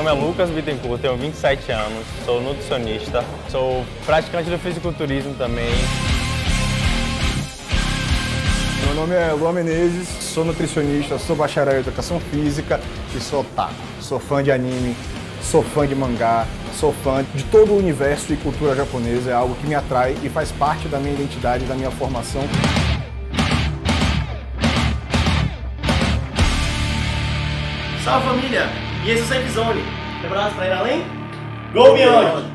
nome é Lucas Bittencourt, tenho 27 anos, sou nutricionista, sou praticante do fisiculturismo também. Meu nome é Luan Menezes, sou nutricionista, sou bacharel em educação física e sou otaku. Sou fã de anime, sou fã de mangá, sou fã de todo o universo e cultura japonesa, é algo que me atrai e faz parte da minha identidade, da minha formação. Salve família! E esse é o Safe Zone. Preparados para ir além? Go Beyond!